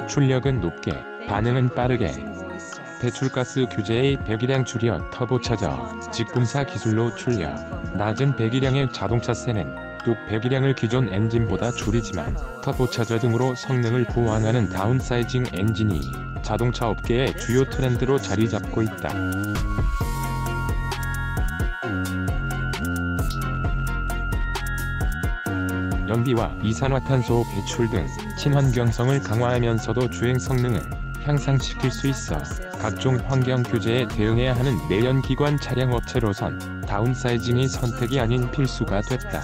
출력은 높게, 반응은 빠르게. 배출가스 규제의 배기량 줄여 터보차저, 직분사 기술로 출력. 낮은 배기량의 자동차세는 뚝 배기량을 기존 엔진보다 줄이지만 터보차저 등으로 성능을 보완하는 다운사이징 엔진이 자동차 업계의 주요 트렌드로 자리 잡고 있다. 연비와 이산화탄소 배출 등 친환경성을 강화하면서도 주행 성능을 향상시킬 수 있어 각종 환경 규제에 대응해야 하는 내연기관 차량 업체로선 다운사이징이 선택이 아닌 필수가 됐다.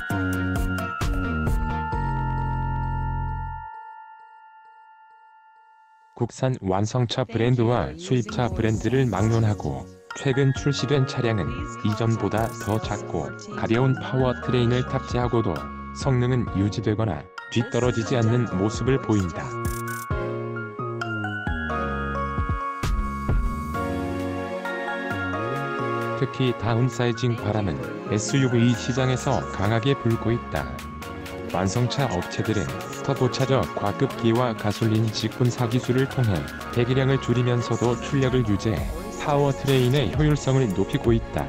국산 완성차 브랜드와 수입차 브랜드를 막론하고 최근 출시된 차량은 이전보다 더 작고 가벼운 파워트레인을 탑재하고도 성능은 유지되거나 뒤떨어지지 않는 모습을 보인다. 특히 다운사이징 바람은 SUV 시장에서 강하게 불고 있다. 완성차 업체들은 터보차저 과급기와 가솔린 직분사 기술을 통해 배기량을 줄이면서도 출력을 유지해 파워트레인의 효율성을 높이고 있다.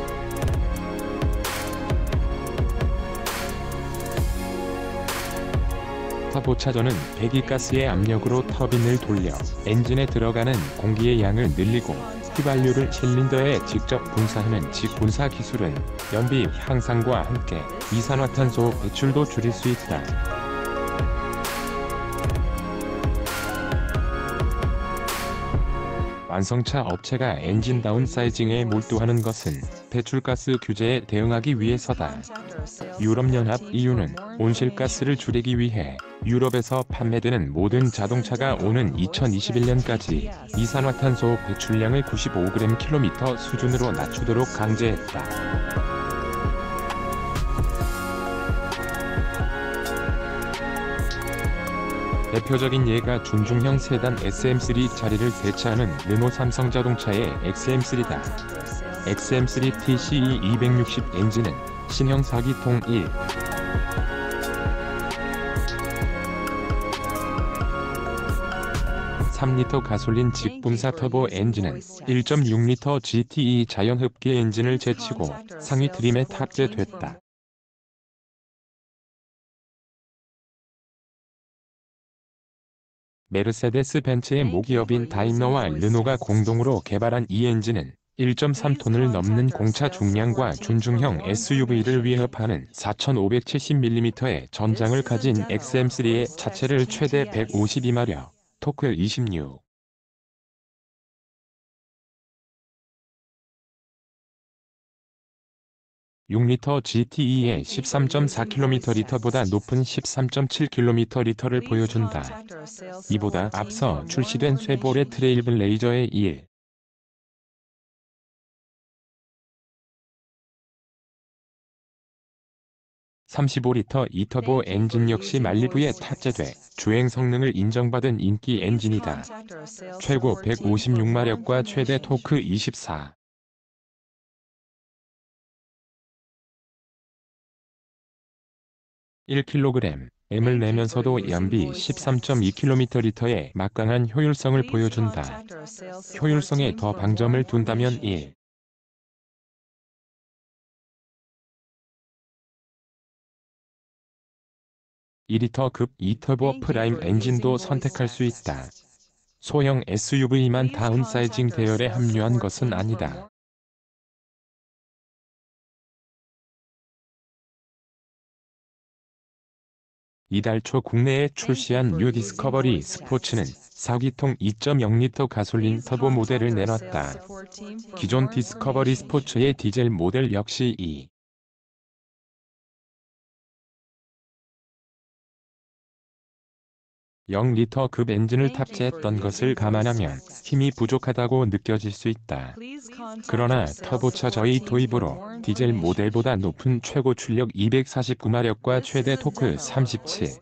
터보차저는 배기가스의 압력으로 터빈을 돌려 엔진에 들어가는 공기의 양을 늘리고 휘발유를 실린더에 직접 분사하는 직분사 기술은 연비 향상과 함께 이산화탄소 배출도 줄일 수 있다. 완성차 업체가 엔진 다운사이징에 몰두하는 것은 배출가스 규제에 대응하기 위해서다. 유럽연합 EU는 온실가스를 줄이기 위해 유럽에서 판매되는 모든 자동차가 오는 2021년까지 이산화탄소 배출량을 95g/km 수준으로 낮추도록 강제했다. 대표적인 예가 준중형 세단 XM3 자리를 대체하는 르노 삼성자동차의 XM3다. XM3 TCE 260 엔진은 신형 4기통 1. 3리터 가솔린 직분사 터보 엔진은 1.6리터 GTE 자연흡기 엔진을 제치고 상위 트림에 탑재됐다. 메르세데스 벤츠의 모기업인 다임러와 르노가 공동으로 개발한 이 엔진은 1.3톤을 넘는 공차 중량과 준중형 SUV를 위협하는 4,570mm의 전장을 가진 XM3의 차체를 최대 152마력, 토크 26. 6리터 GTE의 13.4km/L보다 높은 13.7km/L를 보여준다. 이보다 앞서 출시된 쉐보레 트레일블레이저의 1. 35리터 2터보 엔진 역시 말리부에 탑재돼 주행 성능을 인정받은 인기 엔진이다. 최고 156마력과 최대 토크 24. 1kg을 내면서도 연비 13.2km/L의 막강한 효율성을 보여준다. 효율성에 더 방점을 둔다면 1. 2리터급 2터보 프라임 엔진도 선택할 수 있다. 소형 SUV만 다운사이징 대열에 합류한 것은 아니다. 이달 초 국내에 출시한 뉴 디스커버리 스포츠는 4기통 2.0리터 가솔린 터보 모델을 내놨다. 기존 디스커버리 스포츠의 디젤 모델 역시 2. 0리터급 엔진을 탑재했던 것을 감안하면 힘이 부족하다고 느껴질 수 있다. 그러나 터보차저의 도입으로 디젤 모델보다 높은 최고 출력 249마력과 최대 토크 37.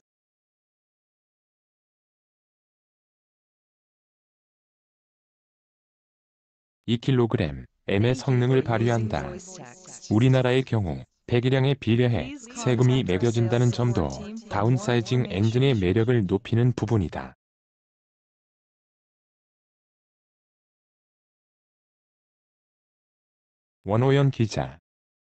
2kg의 성능을 발휘한다. 우리나라의 경우 배기량에 비례해 세금이 매겨진다는 점도 다운사이징 엔진의 매력을 높이는 부분이다. 원호연 기자.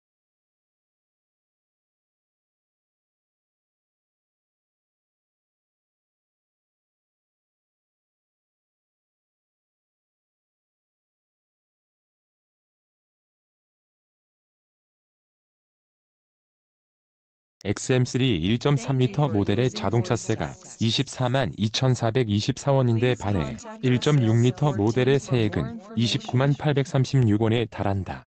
XM3 1.3L 모델의 자동차세가 24만 2,424원인데 반해 1.6L 모델의 세액은 29만 836원에 달한다.